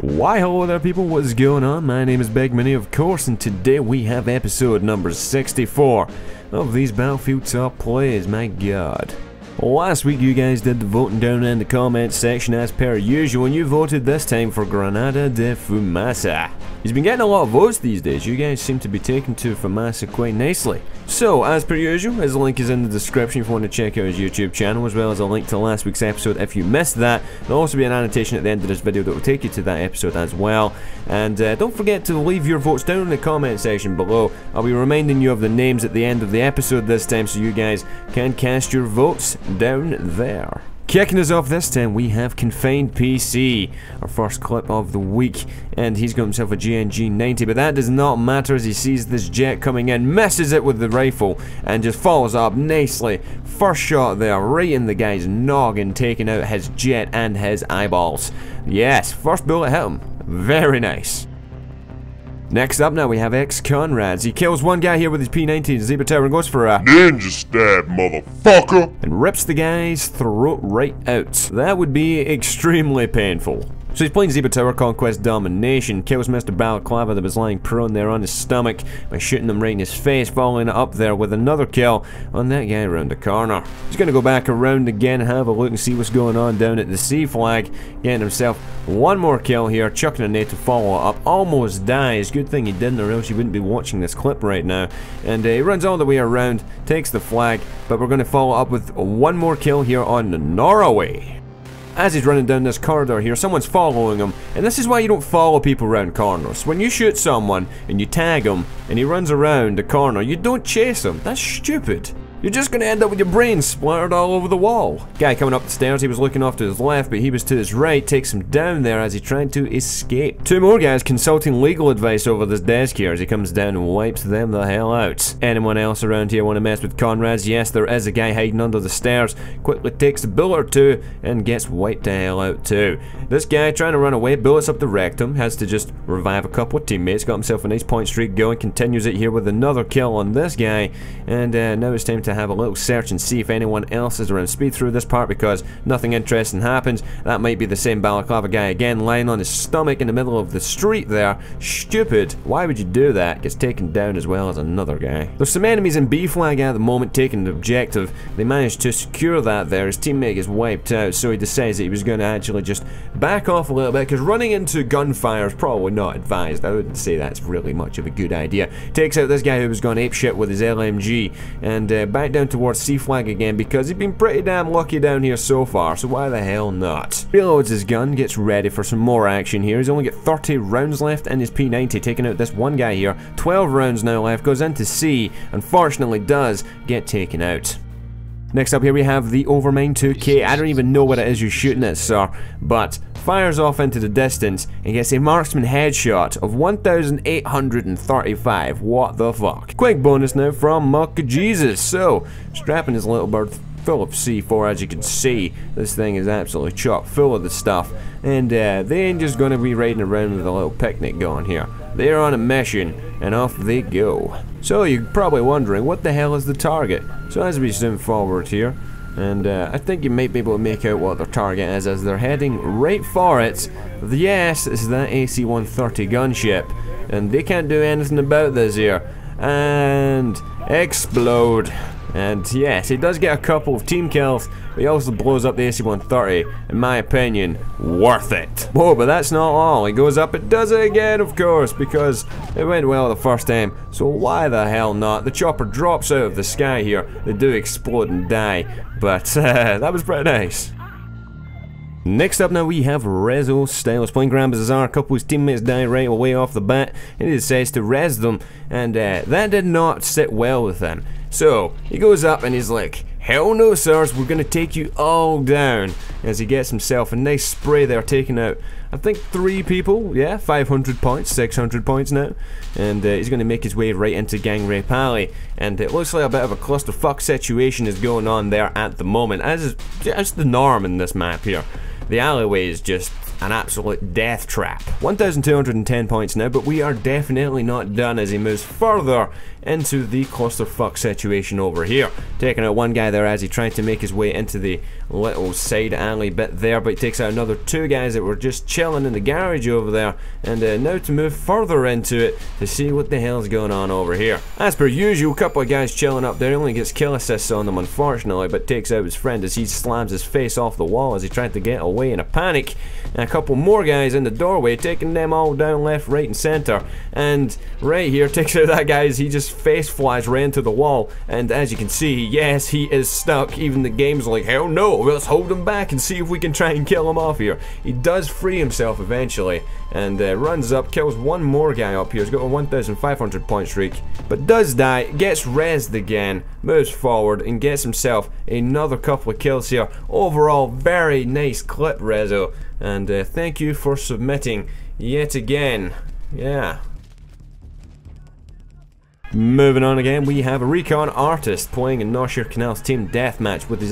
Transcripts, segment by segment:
Why hello there people, what is going on? My name is Begmany of course, and today we have episode number 64 of these Battlefield top plays, my god. Last week you guys did the voting down in the comment section as per usual, and you voted this time for Granada de Fumaça. He's been getting a lot of votes these days. You guys seem to be taking to Fumaça quite nicely. So, as per usual, his link is in the description if you want to check out his YouTube channel, as well as a link to last week's episode if you missed that. There'll also be an annotation at the end of this video that will take you to that episode as well. And don't forget to leave your votes down in the comment section below. I'll be reminding you of the names at the end of the episode this time, so you guys can cast your votes down there. Kicking us off this time, we have Confined PC, our first clip of the week, and he's got himself a GNG 90, but that does not matter as he sees this jet coming in, misses it with the rifle, and just follows up nicely. First shot there, right in the guy's noggin, taking out his jet and his eyeballs. Yes, first bullet hit him. Very nice. Next up now we have X-Conrads. He kills one guy here with his P90 and Zebra Tower and goes for a ninja stab, motherfucker! And rips the guy's throat right out. That would be extremely painful. So he's playing Zebra Tower Conquest Domination, kills Mr. Balaclava that was lying prone there on his stomach by shooting him right in his face, following it up there with another kill on that guy around the corner. He's gonna go back around again, have a look and see what's going on down at the C flag, getting himself one more kill here, chucking a nade to follow it up, almost dies. Good thing he didn't, or else you wouldn't be watching this clip right now. And he runs all the way around, takes the flag, but we're gonna follow up with one more kill here on Norway. As he's running down this corridor here, someone's following him, and this is why you don't follow people around corners. When you shoot someone and you tag him and he runs around the corner, you don't chase him. That's stupid. You're just gonna end up with your brains splattered all over the wall. Guy coming up the stairs, he was looking off to his left, but he was to his right, takes him down there as he tried to escape. Two more guys consulting legal advice over this desk here as he comes down and wipes them the hell out. Anyone else around here want to mess with Conrads? Yes, there is a guy hiding under the stairs, quickly takes a bullet or two and gets wiped the hell out too. This guy trying to run away, bullets up the rectum, has to just revive a couple of teammates, got himself a nice point streak going, continues it here with another kill on this guy, and now it's time to have a little search and see if anyone else is around. Speed through this part because nothing interesting happens. That might be the same Balaclava guy again, lying on his stomach in the middle of the street there. Stupid. Why would you do that? Gets taken down as well as another guy. There's some enemies in B flag at the moment taking the objective. They managed to secure that there. His teammate is wiped out, so he decides that he was going to actually just back off a little bit because running into gunfire is probably not advised. I wouldn't say that's really much of a good idea. Takes out this guy who was going apeshit with his LMG and back down towards C flag again because he's been pretty damn lucky down here so far, so why the hell not? Reloads his gun, gets ready for some more action here. He's only got 30 rounds left in his P90, taking out this one guy here. 12 rounds now left, goes into C, unfortunately does get taken out. Next up here we have the Overmind 2K. I don't even know what it is you're shooting at, sir, but fires off into the distance and gets a marksman headshot of 1,835. What the fuck? Quick bonus now from Muck Jesus. So, strapping his little bird full of C4, as you can see. This thing is absolutely chock full of the stuff, and they ain't just gonna be riding around with a little picnic going here. They're on a mission, and off they go. So you're probably wondering, what the hell is the target? So as we zoom forward here, and I think you might be able to make out what their target is as they're heading right for it. Yes, it's that AC-130 gunship, and they can't do anything about this here. And explode. And yes, he does get a couple of team kills, but he also blows up the AC-130. In my opinion, worth it. Whoa, but that's not all. He goes up and does it again, of course, because it went well the first time, so why the hell not? The chopper drops out of the sky here. They do explode and die, but that was pretty nice. Next up now we have Rezo Styles playing Grand Bazaar. A couple of his teammates die right away off the bat, and he decides to res them, and that did not sit well with him. So he goes up and he's like, hell no sirs, we're gonna take you all down, as he gets himself a nice spray there, taking out I think 3 people. Yeah, 500 points, 600 points now, and he's gonna make his way right into Gang Rape Alley, and it looks like a bit of a clusterfuck situation is going on there at the moment, as is just the norm in this map here. The alleyway is just an absolute death trap. 1,210 points now, but we are definitely not done as he moves further into the clusterfuck situation over here. Taking out one guy there as he tried to make his way into the little side alley bit there, but he takes out another two guys that were just chilling in the garage over there, and now to move further into it to see what the hell's going on over here. As per usual, a couple of guys chilling up there, only gets kill assists on them unfortunately, but takes out his friend as he slams his face off the wall as he tried to get away in a panic. And a couple more guys in the doorway, taking them all down left, right and center, and right here takes out that guy as he just face flies right into the wall, and as you can see, yes, he is stuck. Even the game's like, hell no, let's hold him back and see if we can try and kill him off here. He does free himself eventually, and runs up, kills one more guy up here. He's got a 1,500 point streak, but does die, gets rezzed again, moves forward and gets himself another couple of kills here. Overall, very nice clip, Rezo, and thank you for submitting yet again. Yeah. Moving on again, we have a recon artist playing in North Shore Canal's team deathmatch with his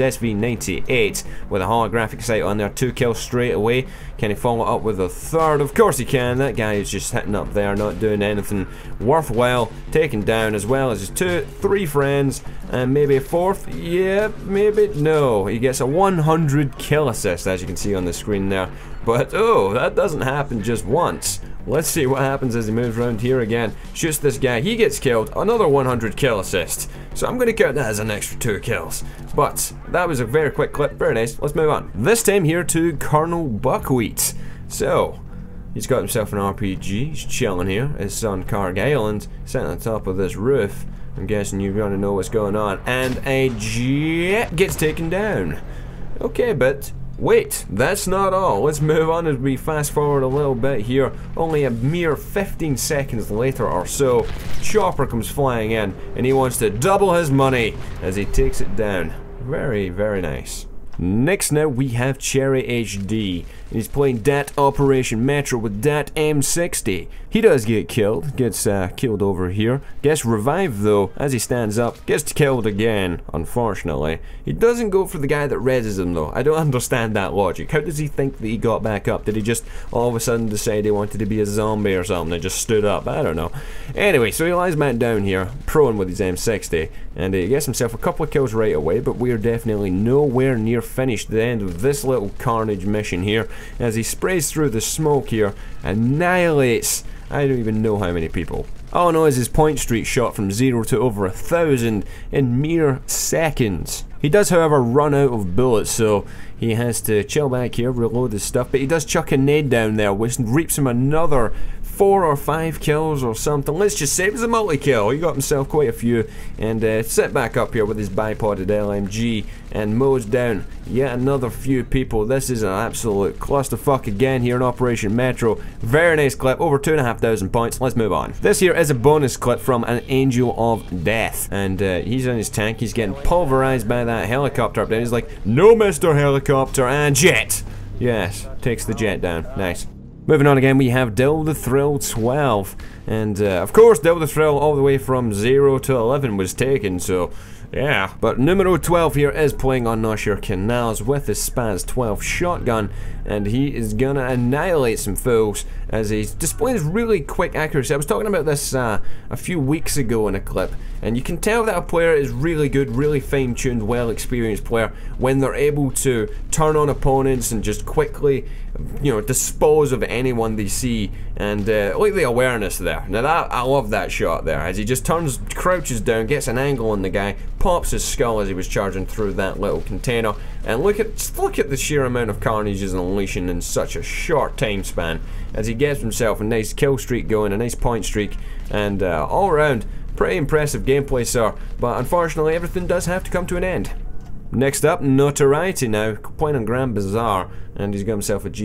SV98 with a holographic sight on there. 2 kills straight away. Can he follow up with a third? Of course he can. That guy is just hitting up there, not doing anything worthwhile. Taken down as well as his 3 friends and maybe a fourth. Yeah, maybe no. He gets a 100 kill assist as you can see on the screen there. But oh, that doesn't happen just once. Let's see what happens as he moves around here again. Shoots this guy, he gets killed, another 100 kill assist. So I'm going to count that as an extra 2 kills. But that was a very quick clip, very nice. Let's move on. This time here to Colonel Buckwheat. So, he's got himself an RPG, he's chilling here. It's on Carg Island, sitting on top of this roof. I'm guessing you're going to know what's going on. And a jet gets taken down. Okay, but wait, that's not all. Let's move on as we fast forward a little bit here. Only a mere 15 seconds later or so, Chopper comes flying in and he wants to double his money as he takes it down. Very, very nice. Next now we have Cherry HD. He's playing Dat Operation Metro with Dat M60. He does get killed, gets killed over here. Gets revived though, as he stands up, gets killed again, unfortunately. He doesn't go for the guy that rezzes him though. I don't understand that logic. How does he think that he got back up? Did he just all of a sudden decide he wanted to be a zombie or something and just stood up? I don't know. Anyway, so he lies back down here, prone with his M60, and he gets himself a couple of kills right away, but we are definitely nowhere near finished the end of this little carnage mission here, as he sprays through the smoke here, annihilates I don't even know how many people. All I know is his point streak shot from 0 to over 1,000 in mere seconds. He does, however, run out of bullets, so he has to chill back here, reload his stuff, but he does chuck a nade down there, which reaps him another 4 or 5 kills or something. Let's just say it was a multi-kill. He got himself quite a few, and sit back up here with his bipoded LMG and mows down yet another few people. This is an absolute clusterfuck again here in Operation Metro. Very nice clip, over 2,500 points. Let's move on. This here is a bonus clip from an Angel of Death, and he's on his tank. He's getting pulverized by that helicopter up there. He's like, "No, Mr. Helicopter," and jet. Yes, takes the jet down. Nice. Moving on again, we have Dill the Thrill 12, and of course Dill the Thrill all the way from 0 to 11 was taken, so yeah. But numero 12 here is playing on North Shore Canals with his Spaz 12 shotgun, and he is gonna annihilate some fools as he displays really quick accuracy. I was talking about this a few weeks ago in a clip, and you can tell that a player is really good, really fine-tuned, well-experienced player when they're able to turn on opponents and just quickly, you know, dispose of anyone they see, and like the awareness there. Now that, I love that shot there, as he just crouches down, gets an angle on the guy, pops his skull as he was charging through that little container, and look at the sheer amount of carnage he's unleashing in such a short time span, as he gets himself a nice kill streak going, a nice point streak, and all around, pretty impressive gameplay, sir, but unfortunately everything does have to come to an end. Next up, Notoriety now, playing on Grand Bazaar, and he's got himself a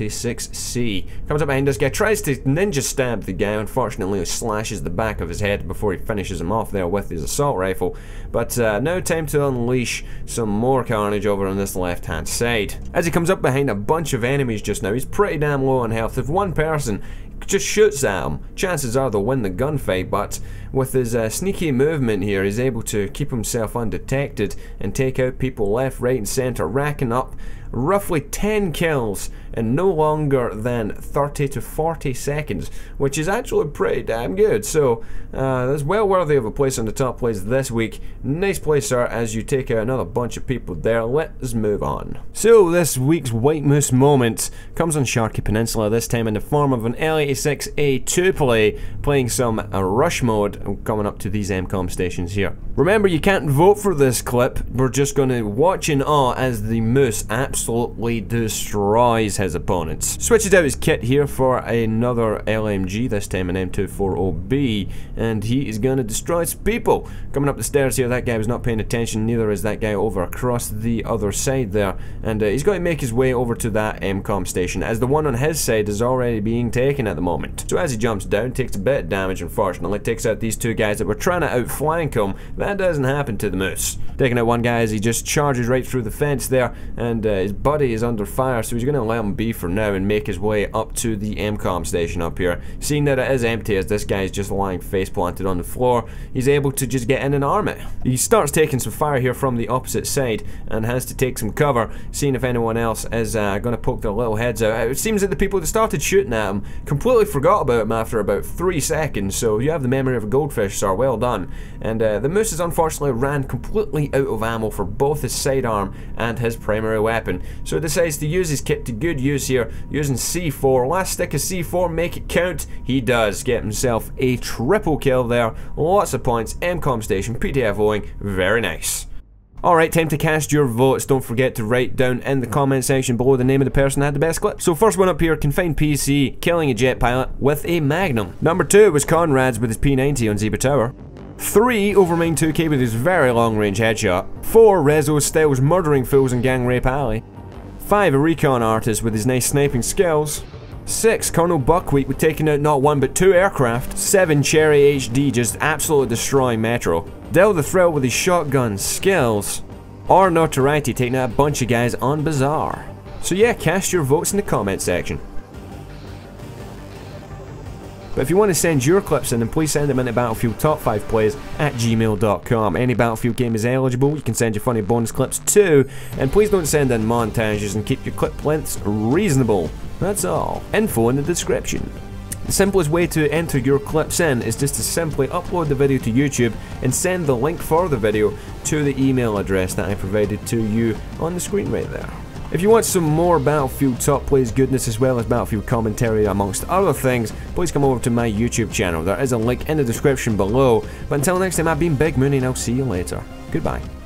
G36C. Comes up behind this guy, tries to ninja stab the guy, unfortunately he slashes the back of his head before he finishes him off there with his assault rifle. But now time to unleash some more carnage over on this left hand side. As he comes up behind a bunch of enemies just now, he's pretty damn low on health. If one person just shoots at him, chances are they'll win the gunfight, but with his sneaky movement here, he's able to keep himself undetected and take out people left, right and centre, racking up roughly 10 kills in no longer than 30 to 40 seconds, which is actually pretty damn good. So that's well worthy of a place on the top plays this week. Nice play, sir, as you take out another bunch of people there. Let's move on. So this week's White Moose moment comes on Sharky Peninsula, this time in the form of an L86A2 play, playing some rush mode coming up to these MCOM stations here. Remember, you can't vote for this clip. We're just going to watch in awe as the Moose absolutely destroys his opponents. Switches out his kit here for another LMG, this time an M240B, and he is going to destroy some people. Coming up the stairs here, that guy was not paying attention, neither is that guy over across the other side there, and he's going to make his way over to that MCOM station, as the one on his side is already being taken at the moment. So as he jumps down, takes a bit of damage, unfortunately, takes out these two guys that were trying to outflank him. That doesn't happen to the Moose. Taking out one guy as he just charges right through the fence there, and his buddy is under fire, so he's going to let him be for now and make his way up to the MCOM station up here. Seeing that it is empty as this guy is just lying face planted on the floor, he's able to just get in and arm it. He starts taking some fire here from the opposite side and has to take some cover, seeing if anyone else is going to poke their little heads out. It seems that the people that started shooting at him completely forgot about him after about 3 seconds, so you have the memory of a goldfish, sir. Well done. And the Moose has unfortunately ran completely out of ammo for both his sidearm and his primary weapon, so he decides to use his kit to good use here, using C4. Last stick of C4, make it count. He does get himself a triple kill there. Lots of points. MCOM station, PTFOing. Very nice. Alright, time to cast your votes. Don't forget to write down in the comment section below the name of the person that had the best clip. So first one up here, Confined PC, killing a jet pilot with a Magnum. Number 2 was Conrad's with his P90 on Zebra Tower. 3, Overmind 2K with his very long range headshot. 4, Rezo Styles murdering fools in Gang Rape Alley. 5, a recon artist with his nice sniping skills. 6, Colonel Buckwheat with taking out not 1 but 2 aircraft. 7, Cherry HD just absolutely destroying Metro. Del the Thrill with his shotgun skills. Or Notoriety taking out a bunch of guys on Bazaar. So yeah, cast your votes in the comment section. But if you want to send your clips in, then please send them in to Battlefield Top 5 Plays at gmail.com. Any Battlefield game is eligible. You can send your funny bonus clips too. And please don't send in montages and keep your clip lengths reasonable. That's all. Info in the description. The simplest way to enter your clips in is just to simply upload the video to YouTube and send the link for the video to the email address that I provided to you on the screen right there. If you want some more Battlefield Top Plays goodness as well as Battlefield commentary amongst other things, please come over to my YouTube channel. There is a link in the description below. But until next time, I've been Big Mooney and I'll see you later. Goodbye.